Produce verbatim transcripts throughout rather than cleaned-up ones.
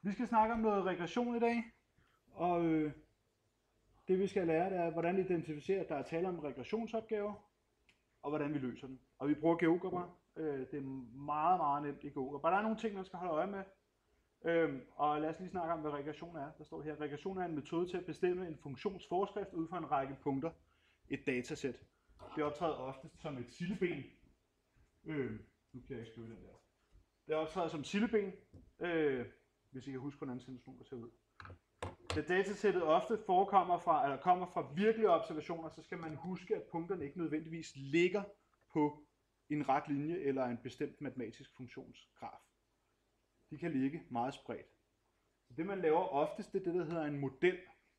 Vi skal snakke om noget regression i dag, og øh, det vi skal lære, det er, hvordan vi identificerer, at der er tale om regressionsopgaver, og hvordan vi løser dem. Og vi bruger GeoGebra. Øh, det er meget, meget nemt i GeoGebra. Der er nogle ting, man skal holde øje med. Øh, og lad os lige snakke om, hvad regression er. Der står her, regression er en metode til at bestemme en funktionsforskrift ud fra en række punkter. Et datasæt. Det optræder oftest som et sildeben. Øh, nu kan jeg ikke skrive den der. Det optræder som sildeben. Øh, hvis I kan huske, hvordan sensorer ser ud. Da datasættet ofte forekommer fra, eller kommer fra virkelige observationer, så skal man huske, at punkterne ikke nødvendigvis ligger på en ret linje eller en bestemt matematisk funktionsgraf. De kan ligge meget spredt. Så det man laver oftest, det er det, der hedder en model.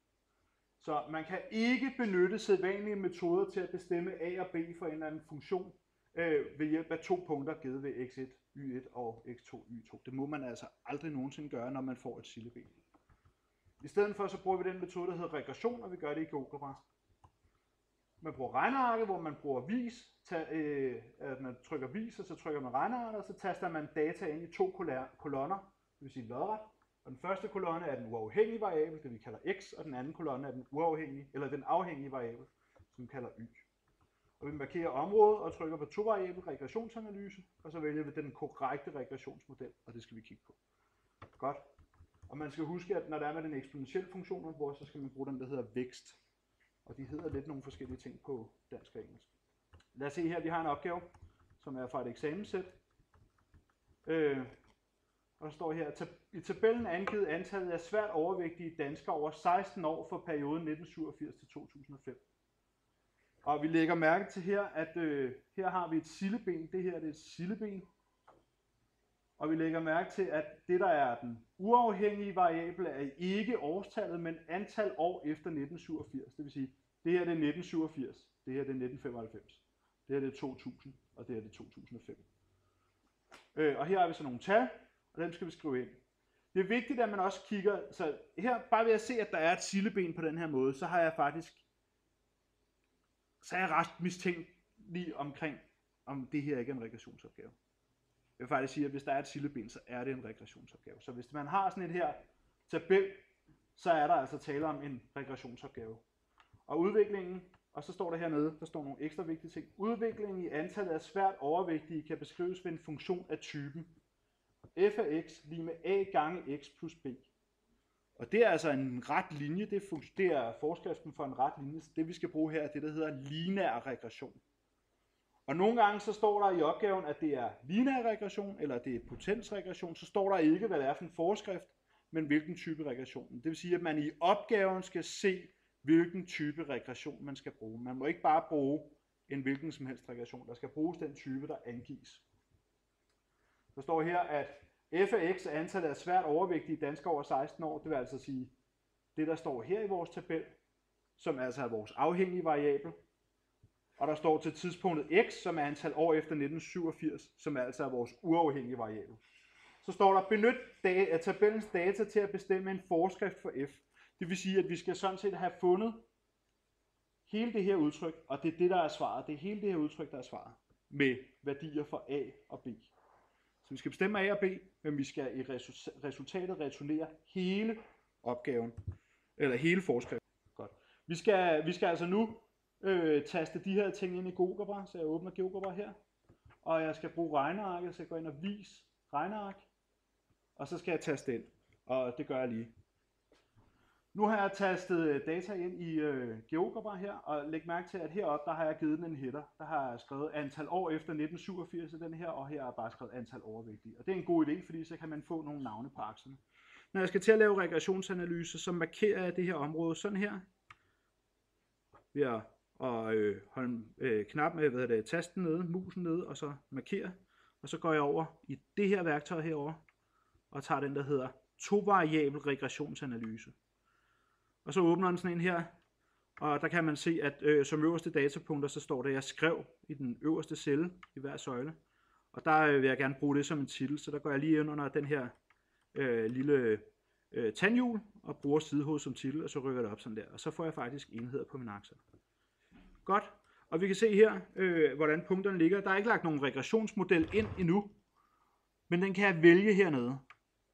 Så man kan ikke benytte sædvanlige metoder til at bestemme A og B for en eller anden funktion øh, ved hjælp af to punkter givet ved x et, y et og x to, y to. Det må man altså aldrig nogensinde gøre, når man får et sildeben. I stedet for så bruger vi den metode, der hedder regression, og vi gør det i GeoGebra. Man bruger regnearket, hvor man bruger vis, tag, øh, at man trykker vis, og så trykker man regnearket, og så taster man data ind i to kolonner, det vil sige lodret. Og den første kolonne er den uafhængige variabel, det vi kalder x, og den anden kolonne er den uafhængige, eller den afhængige variabel, som vi kalder y. Og vi markerer området og trykker på to variabel regressionsanalyse, og så vælger vi den korrekte regressionsmodel, og det skal vi kigge på. Godt. Og man skal huske, at når der er med den eksponentielle funktion, man bruger, så skal man bruge den, der hedder vækst. Og de hedder lidt nogle forskellige ting på dansk og engelsk. Lad os se her, vi har en opgave, som er fra et eksamenssæt. Øh, og der står her, i tabellen er angivet antallet af svært overvægtige danskere over seksten år for perioden nitten syvogfirs til to tusind og fem. Og vi lægger mærke til her, at øh, her har vi et sildeben. Det her det er et sildeben. Og vi lægger mærke til, at det, der er den uafhængige variabel, er ikke årstallet, men antal år efter nitten syvogfirs. Det vil sige, det her det er nitten syvogfirs, det her det er nitten femoghalvfems, det her det er to tusind, og det her det er to tusind og fem. Øh, og her har vi så nogle tal, og dem skal vi skrive ind. Det er vigtigt, at man også kigger, så her bare ved at se, at der er et sildeben på den her måde, så har jeg faktisk, så er jeg ret mistænkt lige omkring, om det her ikke er en regressionsopgave. Jeg vil faktisk sige, at hvis der er et sildeben, så er det en regressionsopgave. Så hvis man har sådan et her tabel, så er der altså tale om en regressionsopgave. Og udviklingen, og så står der hernede, der står nogle ekstra vigtige ting. Udviklingen i antallet af svært overvægtige kan beskrives ved en funktion af typen f af x lige med a gange x plus b. Og det er altså en ret linje, det er, det er forskriften for en ret linje. Det vi skal bruge her er det, der hedder lineær regression. Og nogle gange så står der i opgaven, at det er lineær regression, eller det er potensregression, så står der ikke, hvad det er for en forskrift, men hvilken type regression. Det vil sige, at man i opgaven skal se, hvilken type regression man skal bruge. Man må ikke bare bruge en hvilken som helst regression. Der skal bruges den type, der angives. Der står her, at f af x er antallet af svært overvægtige danskere over seksten år. Det vil altså sige, det der står her i vores tabel, som altså er vores afhængige variabel. Og der står til tidspunktet x, som er antal år efter nitten syvogfirs, som altså er vores uafhængige variabel. Så står der, benyt da- tabellens data til at bestemme en forskrift for f. Det vil sige, at vi skal sådan set have fundet hele det her udtryk, og det er det, der er svaret. Det er hele det her udtryk, der er svaret, med værdier for a og b. Så vi skal bestemme a og b, men vi skal i resultatet returnere hele opgaven, eller hele forskriften. Godt. Vi skal, vi skal altså nu øh, taste de her ting ind i GeoGebra, så jeg åbner GeoGebra her, og jeg skal bruge regnearket, så jeg går ind og vis regneark, og så skal jeg taste ind, og det gør jeg lige. Nu har jeg tastet data ind i øh, GeoGebra her, og læg mærke til, at heroppe der har jeg givet den en header. Der har jeg skrevet antal år efter nitten syvogfirs i den her, og her har jeg bare skrevet antal overvægtige. Og det er en god idé, fordi så kan man få nogle navne på akserne. Når jeg skal til at lave regressionsanalyse, så markerer jeg det her område sådan her, ved at og, øh, holde øh, knap med hvad er det, tasten nede, musen nede, og så markere. Og så går jeg over i det her værktøj herover og tager den, der hedder to-variabel regressionsanalyse. Og så åbner den sådan en her, og der kan man se, at øh, som øverste datapunkter, så står der, at jeg skrev i den øverste celle i hver søjle. Og der øh, vil jeg gerne bruge det som en titel, så der går jeg lige ind under den her øh, lille øh, tandhjul, og bruger sidehoved som titel, og så rykker det op sådan der. Og så får jeg faktisk enheder på min akse. Godt, og vi kan se her, øh, hvordan punkterne ligger. Der er ikke lagt nogen regressionsmodel ind endnu, men den kan jeg vælge hernede.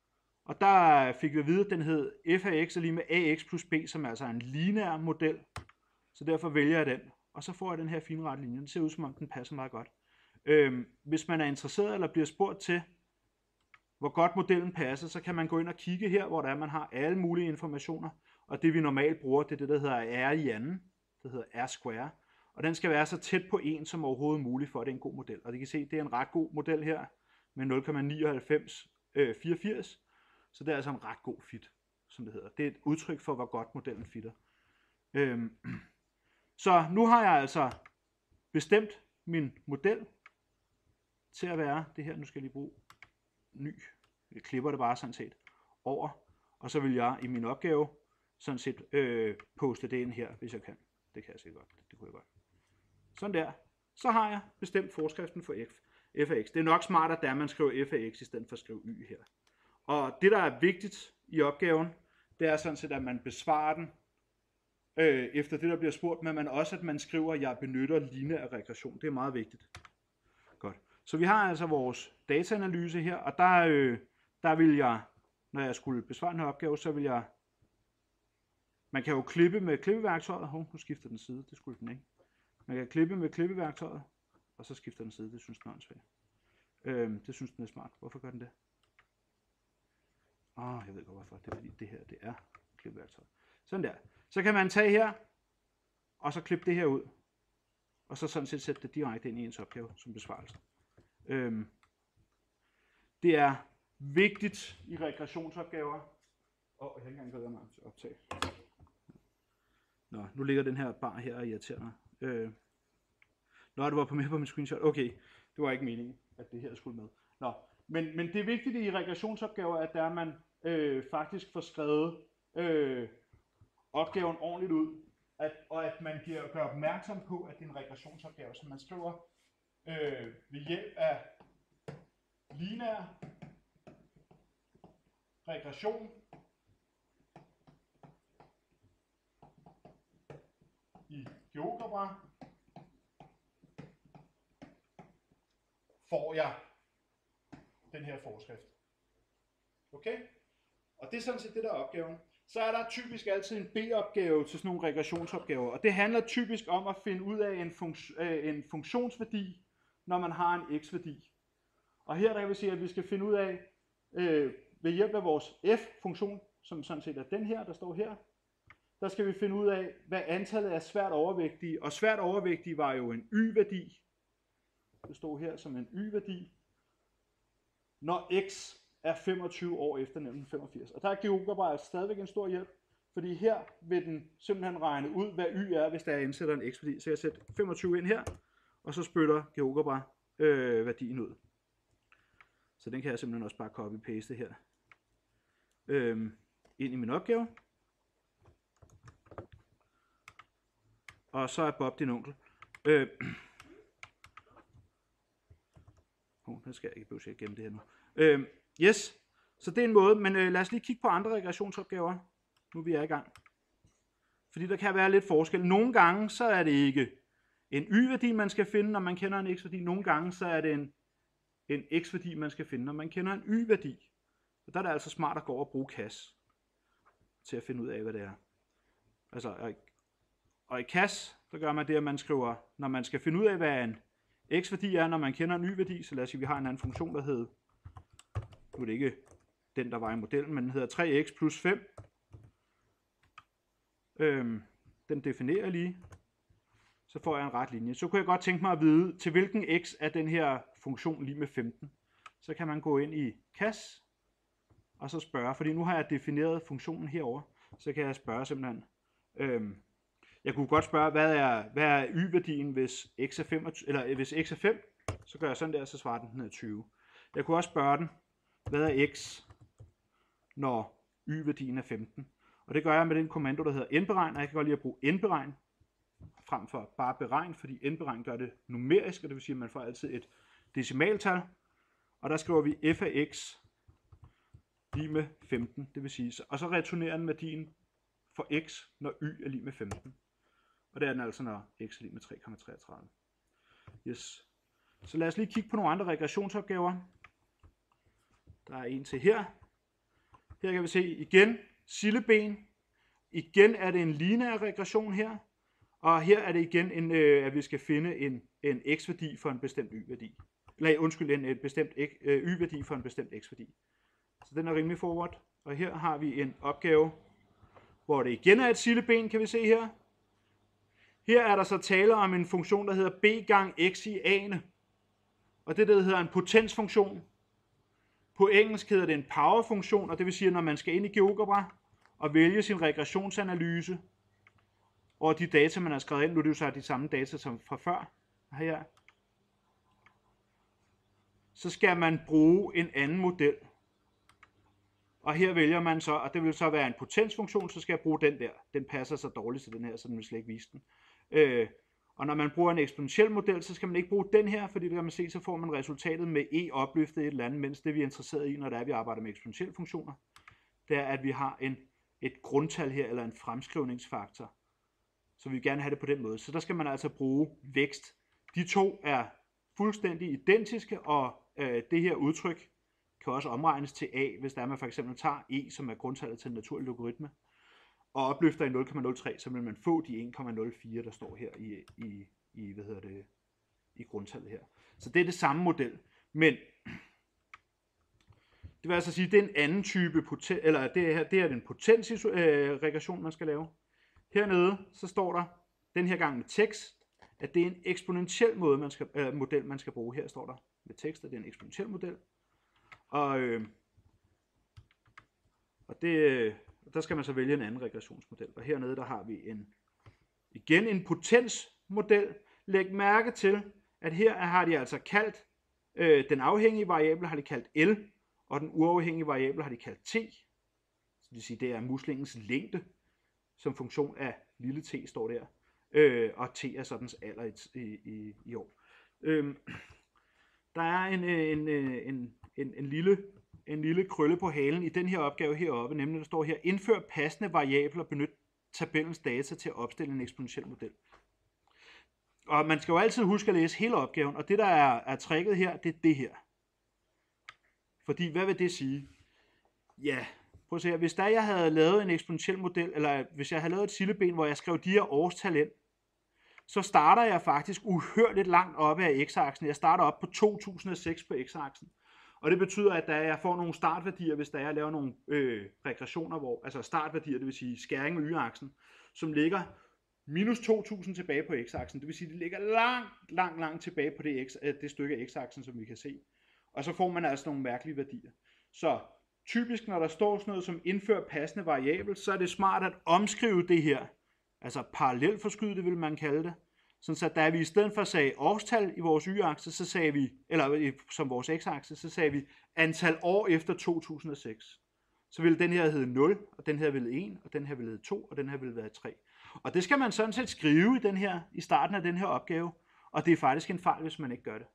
Og der fik vi at vide, at den hed f af x er lige med ax plus b, som er altså en lineær model. Så derfor vælger jeg den. Og så får jeg den her fine rette linje. Den ser ud som om den passer meget godt. Øhm, hvis man er interesseret eller bliver spurgt til, hvor godt modellen passer, så kan man gå ind og kigge her, hvor der er, man har alle mulige informationer. Og det vi normalt bruger, det er det, der hedder r i anden. Det hedder r square. Og den skal være så tæt på en som overhovedet muligt, for at det er en god model. Og det kan se, det er en ret god model her, med nul komma ni fem fire fire. Så det er altså en ret god fit, som det hedder. Det er et udtryk for, hvor godt modellen fitter. Øhm. Så nu har jeg altså bestemt min model til at være det her. Nu skal jeg lige bruge ny. Jeg klipper det bare sådan set over. Og så vil jeg i min opgave sådan set øh, poste det ind her, hvis jeg kan. Det kan jeg sikkert godt. Det kunne jeg godt. Sådan der. Så har jeg bestemt forskriften for f, f af x. Det er nok smartere, at man skriver f af x i stedet for at skrive y her. Og det, der er vigtigt i opgaven, det er sådan set, at man besvarer den øh, efter det, der bliver spurgt, men man også, at man skriver, at jeg benytter lineær regression. Det er meget vigtigt. Godt. Så vi har altså vores dataanalyse her, og der, øh, der vil jeg, når jeg skulle besvare den her opgave, så vil jeg, man kan jo klippe med klippeværktøjet. Hov, nu skifter den side, det skulle den ikke. Man kan klippe med klippeværktøjet, og så skifter den side, det synes den er åndssvagt. Øh, det synes den er smart. Hvorfor gør den det? Åh, oh, jeg ved godt hvorfor. Det er fordi det her, det er klippeværktøjet. Sådan der. Så kan man tage her, og så klippe det her ud. Og så sådan set sætte det direkte ind i ens opgave som besvarelse. Øhm, det er vigtigt i regressionsopgaver. Åh, oh, jeg har ikke engang gået mig til optag. Nå, nu ligger den her bar her og irriterer mig. Øh, Nå, det var på med på min screenshot. Okay, det var ikke meningen, at det her skulle med. Nå, men, men det er vigtigt i regressionsopgaver, at der man øh, faktisk får skrevet øh, opgaven ordentligt ud, at, og at man giver, gør opmærksom på, at det er en regressionsopgave, så man skriver øh, ved hjælp af lineær regression i GeoGebra får jeg den her forskrift. Okay? Og det er sådan set det, der er opgaven. Så er der typisk altid en B-opgave til sådan nogle regressionsopgaver, og det handler typisk om at finde ud af en, funks- øh, en funktionsværdi, når man har en x-værdi. Og her der vil sige, at vi skal finde ud af, øh, ved hjælp af vores f-funktion, som sådan set er den her, der står her, der skal vi finde ud af, hvad antallet er svært overvægtige, og svært overvægtige var jo en y-værdi. Det står her som en y-værdi, når x er femogtyve år efter nitten femogfirs. Og der er GeoGebra stadigvæk en stor hjælp, fordi her vil den simpelthen regne ud, hvad y er, hvis der er indsætter en x-værdi. Så jeg sætter femogtyve ind her, og så spytter GeoGebra øh, værdien ud. Så den kan jeg simpelthen også bare copy-paste her øh, ind i min opgave. Og så er Bob din onkel. Øh, oh, den skal jeg ikke behøve at gemme det her nu. Øh, yes, så det er en måde, men øh, lad os lige kigge på andre regressionsopgaver, nu vi er i gang. Fordi der kan være lidt forskel. Nogle gange så er det ikke en y-værdi, man skal finde, når man kender en x-værdi. Nogle gange så er det en, en x-værdi, man skal finde, når man kender en y-værdi. Og der er det altså smart at gå over og bruge C A S til at finde ud af, hvad det er. Altså, og, og i C A S, så gør man det, at man skriver, når man skal finde ud af, hvad en x-værdi er, når man kender en y-værdi, så lad os sige, at vi har en anden funktion, der hedder, nu er det ikke den, der var i modellen, men den hedder tre x plus fem. Øhm, den definerer jeg lige. Så får jeg en ret linje. Så kunne jeg godt tænke mig at vide, til hvilken x er den her funktion lige med femten. Så kan man gå ind i C A S, og så spørge, fordi nu har jeg defineret funktionen herover, så kan jeg spørge simpelthen, øhm, jeg kunne godt spørge, hvad er, hvad er y-værdien, hvis x er fem, eller hvis x er fem, så gør jeg sådan der, så svarer den, den er tyve. Jeg kunne også spørge den, hvad er x, når y-værdien er femten. Og det gør jeg med den kommando, der hedder n-beregn, og jeg kan godt lide at bruge n-beregn, frem for bare beregn, fordi n-beregn gør det numerisk, og det vil sige, at man får altid et decimaltal. Og der skriver vi f af x lige med femten, det vil sige, og så returnerer den værdien for x, når y er lige med femten. Og det er den altså, når x er lige med tre komma treogtredive. Yes. Så lad os lige kigge på nogle andre regressionsopgaver. Der er en til her. Her kan vi se igen silleben. Igen er det en lineær regression her. Og her er det igen, en, øh, at vi skal finde en, en x-værdi for en bestemt y-værdi. Eller undskyld, en, en bestemt øh, y-værdi for en bestemt x-værdi. Så den er rimelig forward. Og her har vi en opgave, hvor det igen er et silleben, kan vi se her. Her er der så tale om en funktion, der hedder b gang x i a'ene. Og det der hedder en potensfunktion. På engelsk hedder det en powerfunktion, og det vil sige, at når man skal ind i GeoGebra og vælge sin regressionsanalyse over de data, man har skrevet ind, nu er det jo så de samme data som fra før, her, så skal man bruge en anden model. Og her vælger man så, og det vil så være en potensfunktion, så skal jeg bruge den der. Den passer så dårligt til den her, så den vil slet ikke vise den. Øh, og når man bruger en eksponentiel model, så skal man ikke bruge den her, fordi det kan man se, så får man resultatet med e opløftet et eller andet, mens det vi er interesseret i, når det er, vi arbejder med eksponentielle funktioner, det er, at vi har en, et grundtal her, eller en fremskrivningsfaktor. Så vi vil gerne have det på den måde. Så der skal man altså bruge vækst. De to er fuldstændig identiske, og øh, det her udtryk kan også omregnes til a, hvis der er, man for eksempel tager e, som er grundtallet til en naturlig logaritme, og opløfter i nul komma nul tre, så vil man få de en komma nul fire, der står her i, i, i, hvad hedder det, i grundtallet her. Så det er det samme model, men det vil altså sige, at det er en anden type poten, eller det her, det er en potensregression, man skal lave. Hernede, så står der, den her gang med tekst, at det er en eksponentiel måde, man skal, øh, model, man skal bruge. Her står der med tekst, at det er en eksponentiel model. Og, øh, og det, der skal man så vælge en anden regressionsmodel. Og hernede, der har vi en, igen en potensmodel. Læg mærke til, at her har de altså kaldt, øh, den afhængige variabel har de kaldt L, og den uafhængige variabel har de kaldt T. Så det vil sige, det er muslingens længde, som funktion af lille t står der. Øh, og t er sådan alder i, i, i år. Øh, der er en, en, en, en, en, lille, en lille krølle på halen i den her opgave heroppe, nemlig der står her, indfør passende variabler og benyt tabellens data til at opstille en eksponentiel model. Og man skal jo altid huske at læse hele opgaven, og det der er, er tricket her, det er det her. Fordi hvad vil det sige? Ja, prøv at se her. Hvis der jeg havde lavet en eksponentiel model, eller hvis jeg havde lavet et silleben, hvor jeg skrev de her årstal ind, så starter jeg faktisk uhørligt langt oppe af x-aksen. Jeg starter op på to tusind og seks på x-aksen. Og det betyder, at da jeg får nogle startværdier, hvis der jeg laver nogle øh, regressioner, hvor, altså startværdier, det vil sige skæring med y-aksen, som ligger minus to tusind tilbage på x-aksen. Det vil sige, at det ligger langt, langt, langt tilbage på det, x, det stykke af x-aksen, som vi kan se. Og så får man altså nogle mærkelige værdier. Så typisk, når der står sådan noget som indfør passende variabel, så er det smart at omskrive det her. Altså parallelforskyde det, vil man kalde det. Sådan så da vi i stedet for sagde årstal i vores y-akse, så sagde vi, eller som vores x-akse, så sagde vi antal år efter to tusind og seks. Så ville den her hedde nul, og den her ville en, og den her ville hedde to, og den her ville være tre. Og det skal man sådan set skrive i, den her, i starten af den her opgave, og det er faktisk en fejl, hvis man ikke gør det.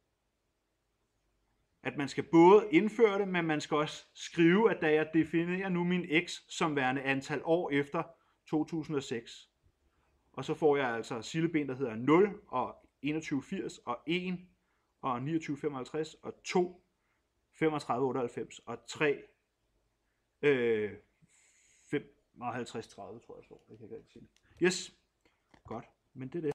At man skal både indføre det, men man skal også skrive, at da jeg definerer nu min x som værende antal år efter to tusind og seks. Og så får jeg altså silleben, der hedder nul, og enogtyve firs, og en, og niogtyve femoghalvtreds, og to, femogtredive otteoghalvfems, og tre, øh, femoghalvtreds tredive, tror jeg står. Jeg kan ikke rigtig sige det. Yes, godt, men det er det.